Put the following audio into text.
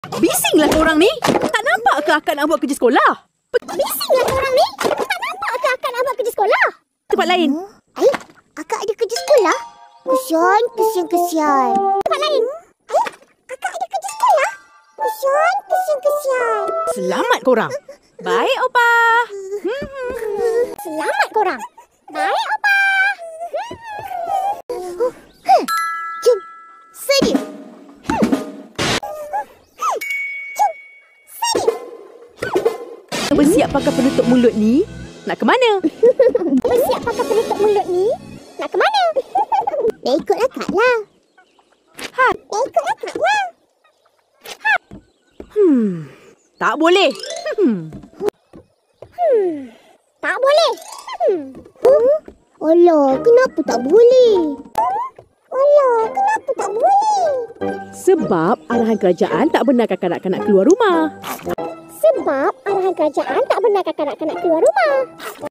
Bisinglah korang ni. Tak nampak ke akak nak buat kerja sekolah? Bisinglah korang ni. Tak nampak ke akak nak buat kerja sekolah? Tempat lain. Akak ada kerja sekolah? Kesian. Tempat lain. Akak ada kerja sekolah? Kesian. Selamat korang. Baik, Opa. Selamat korang. Baik, Opa. Jom. Sedia. Bersiap pakai penutup mulut ni. Nak ke mana? Bersiap pakai penutup mulut ni. Nak ke mana? Dah ikut akak lah. Tak boleh. Tak boleh. Alah, kenapa tak boleh? Sebab arahan kerajaan tak benarkan kanak-kanak keluar rumah.